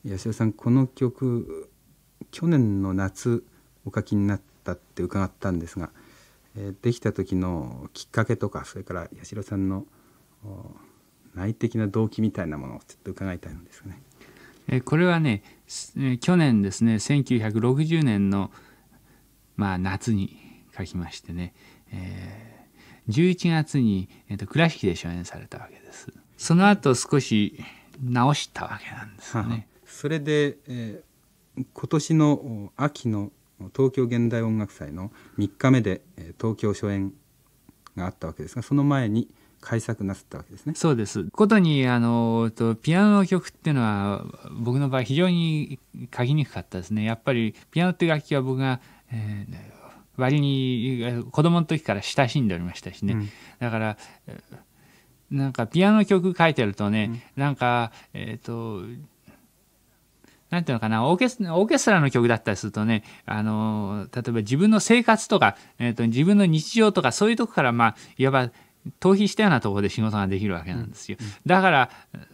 八代さん、この曲去年の夏お書きになったって伺ったんですが、できた時のきっかけとか、それから八代さんの内的な動機みたいなものをちょっと伺いたいのですがね。 これはね、去年ですね、1960年の、夏に書きましてね、11月に、倉敷で初演されたわけです。その後少し直したわけなんですよね。 それで、今年の秋の東京現代音楽祭の3日目で東京初演があったわけですが、その前に改作なさったわけですね。 そうです。ことにピアノの曲っていうのは僕の場合非常に書きにくかったですね。やっぱりピアノって楽器は僕が、割に子供の時から親しんでおりましたしね、だからなんかピアノの曲書いてるとね、なんかなんていうのかな、オーケストラの曲だったりするとね、例えば自分の生活とか、自分の日常とかそういうとこから、いわば逃避したようなところで仕事ができるわけなんですよ。だから、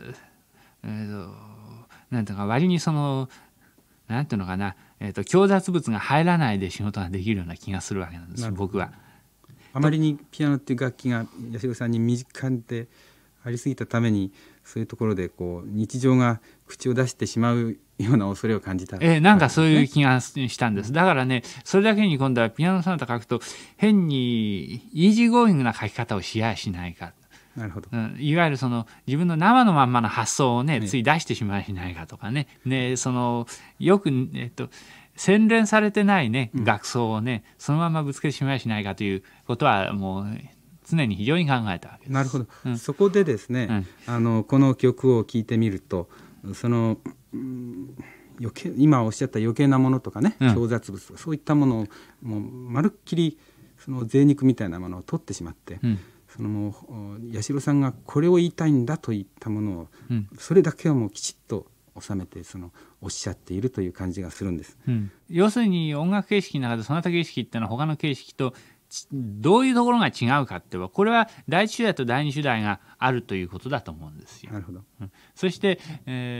なんていうのか、割になんていうのかな、強雑物が入らないで仕事ができるような気がするわけなんですよ、僕は。 あまりにピアノっていう楽器が八代さんに身近でありすぎたために、そういうところで日常が口を出してしまうような恐れを感じた、 なんかそういう気がしたんです。だからね、それだけに今度はピアノソナタ書くと変にイージーゴーイングな書き方をしやしないか。 なるほど。 いわゆる自分の生のまんまの発想をね、つい出してしまいしないかとかね、よく、洗練されてないね、楽奏をね、そのままぶつけてしまいしないかということはもう常に非常に考えたわけです。 なるほど、そこでですね、この曲を聴いてみると、今おっしゃった余計なものとかね、強雑物とかそういったものをもうまるっきり贅肉みたいなものを取ってしまって、もう八代さんがこれを言いたいんだといったものを、それだけをもうきちっと収めておっしゃっているという感じがするんです。 要するに音楽形式の中でソナタ形式っていうのは他の形式とどういうところが違うかってこれは第一主題と第二主題があるということだと思うんですよ。 なるほど。 そして、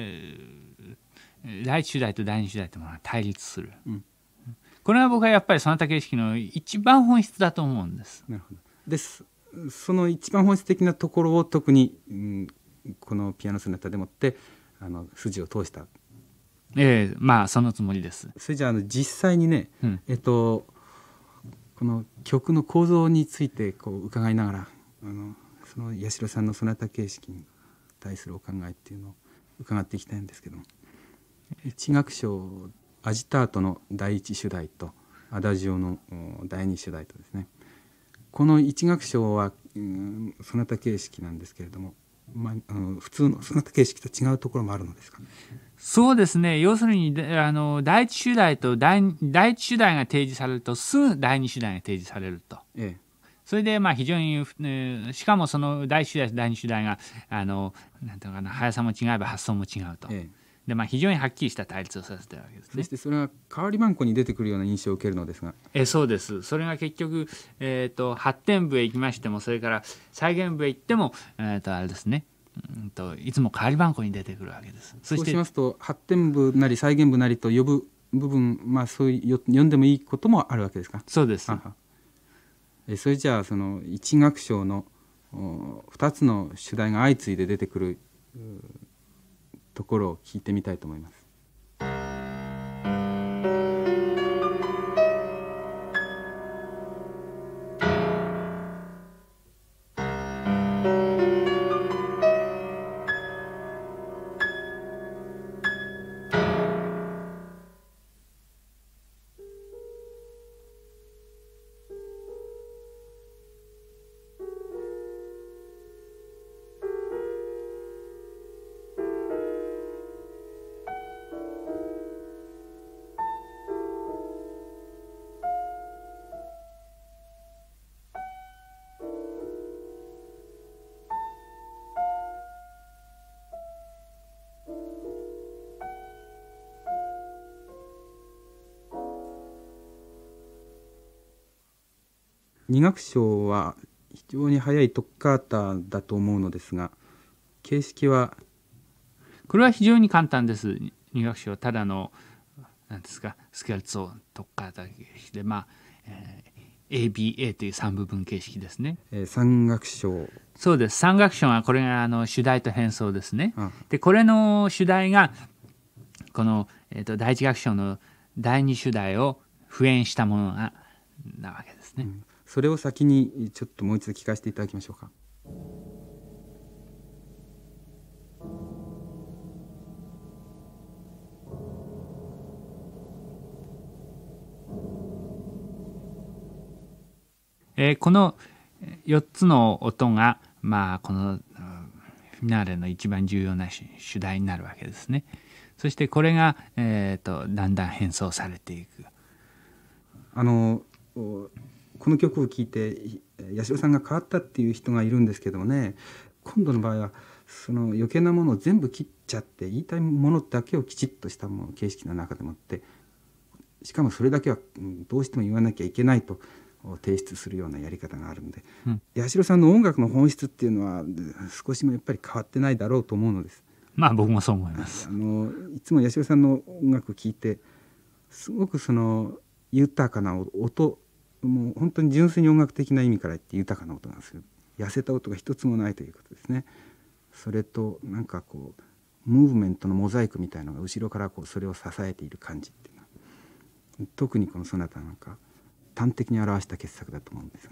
第一主題と第二主題というものが対立する、これは僕はやっぱりソナタ形式の一番本質だと思うんです。 なるほど。その一番本質的なところを特に、このピアノソナタでもって筋を通した。 そのつもりです。 それじゃあ実際にね、この曲の構造について伺いながら、その八代さんのソナタ形式に対するお考えっていうのを伺っていきたいんですけども、一楽章アジタートの第一主題とアダジオの第二主題とですね、この一楽章は、ソナタ形式なんですけれども、普通のソナタ形式と違うところもあるのですか。 そうですね。要するに第一主題と第一主題が提示されるとすぐ第二主題が提示されると。それで非常に、しかもその第一主題と第二主題がなんていうのかな、速さも違えば発想も違うと。で非常にはっきりした対立をさせてるわけですね。 そしてそれが代わり番号に出てくるような印象を受けるのですが、 そうです。それが結局、発展部へ行きましても、それから再現部へ行っても、あれですね、いつも代わり番号に出てくるわけです。 そうしますと発展部なり再現部なりと呼ぶ部分、そういう呼んでもいいこともあるわけですか。 そうです。 それじゃあ一楽章の2つの主題が相次いで出てくるところを聞いてみたいと思います。二楽章は非常に速いトッカータだと思うのですが、形式は。 これは非常に簡単です。二 2楽章ただの何ですかスケルツォとかだけでABA という3部分形式ですね。 3楽章。 そうです。3楽章はこれが主題と変奏ですね。でこれの主題がこの、第1楽章の第2主題を譜演したものなわけですね。 それを先にちょっともう一度聞かせていただきましょうか。 この4つの音が、このフィナーレの一番重要な主題になるわけですね。そしてこれが、だんだん変奏されていく。 この曲を聴いて八代さんが変わったっていう人がいるんですけどもね、今度の場合はその余計なものを全部切っちゃって言いたいものだけをきちっとしたもの形式の中でもって、しかもそれだけはどうしても言わなきゃいけないと提出するようなやり方があるんで、八代さんの音楽の本質っていうのは少しもやっぱり変わってないだろうと思うのです。 僕もそう思います。 いつも八代さんの音楽を聴いてすごくその豊かな音、もう本当に純粋に音楽的な意味から言って豊かな音がする、痩せた音が一つもないということですね。それとなんかこうムーブメントのモザイクみたいなのが後ろからこうそれを支えている感じっていうのは、特にこのソナタなんか端的に表した傑作だと思うんですが。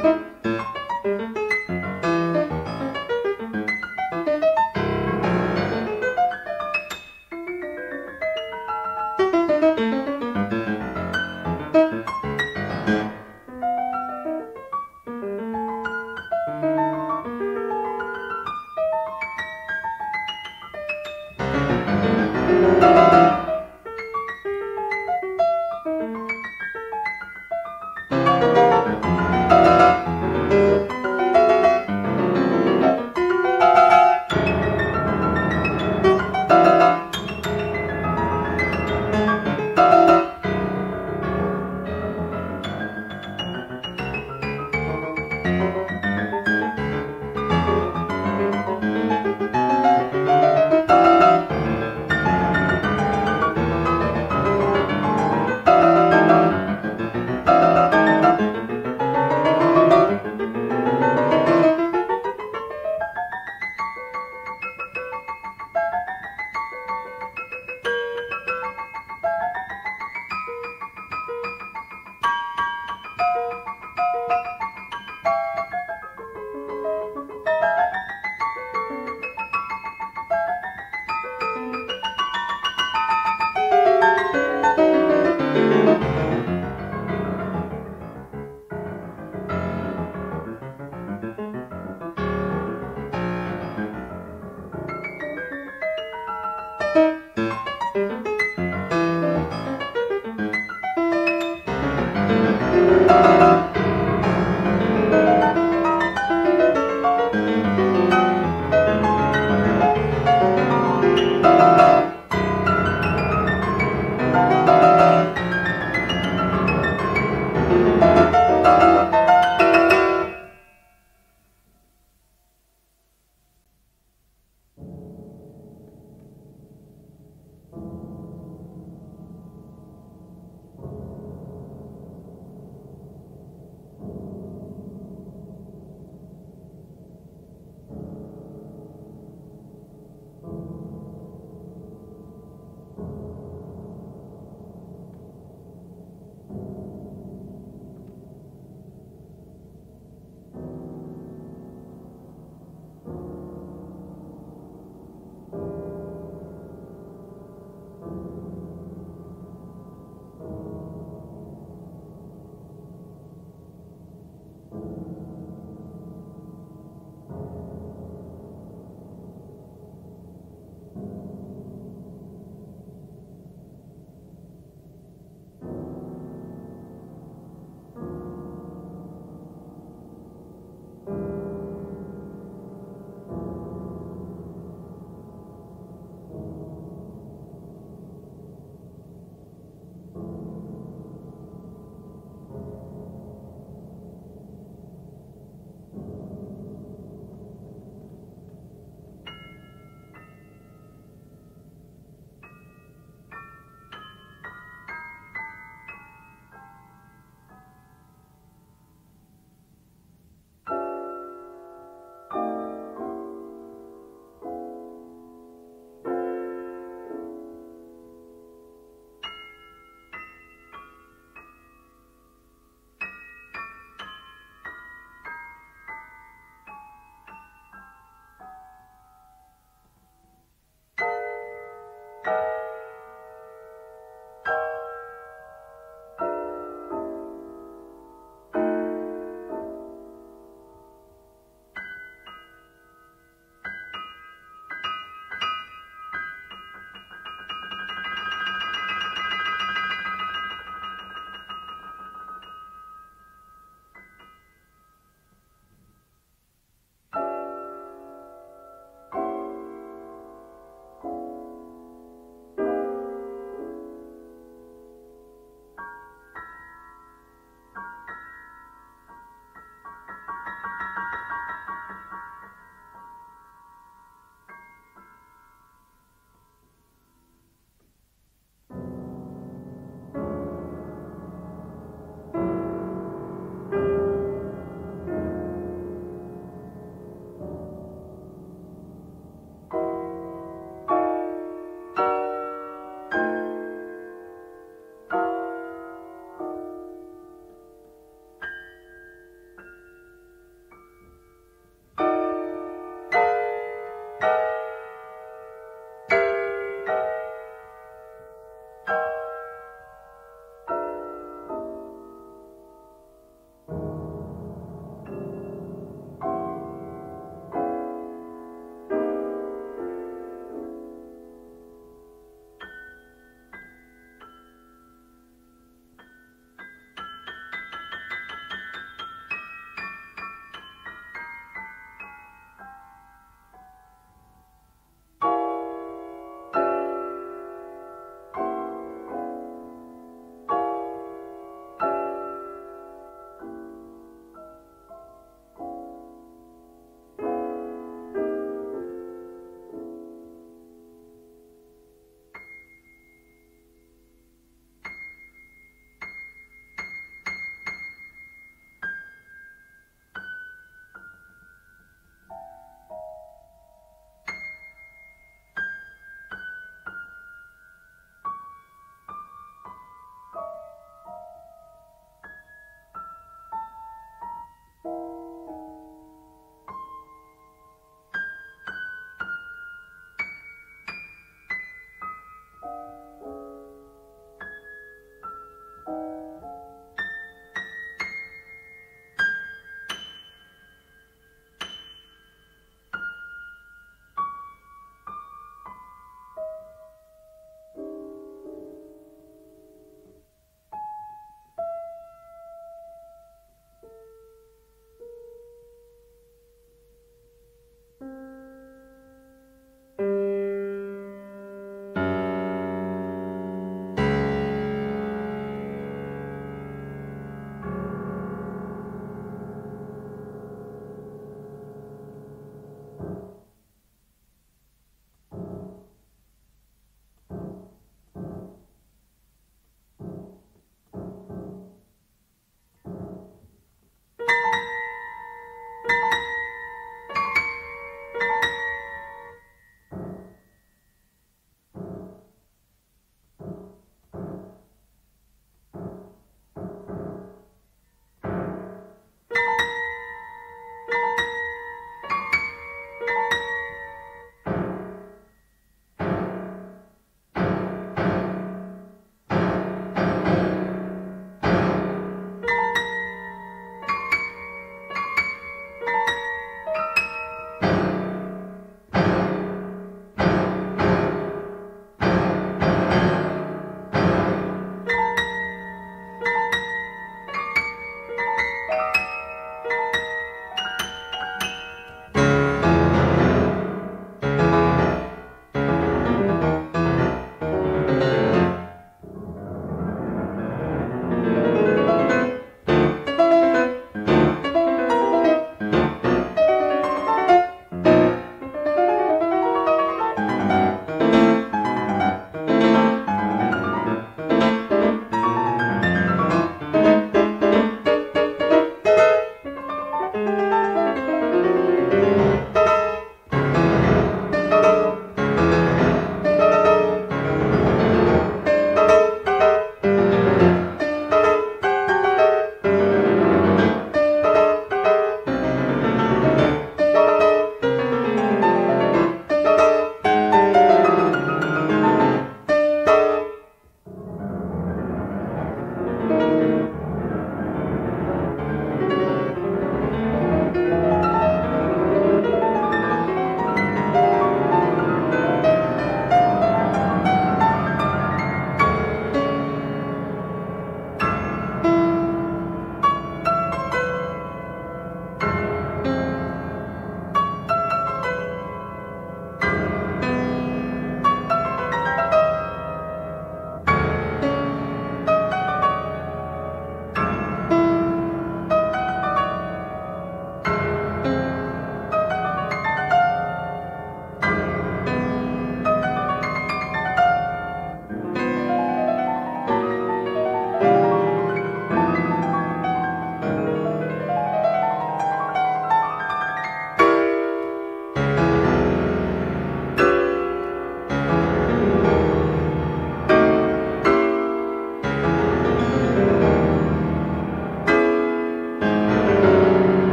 した。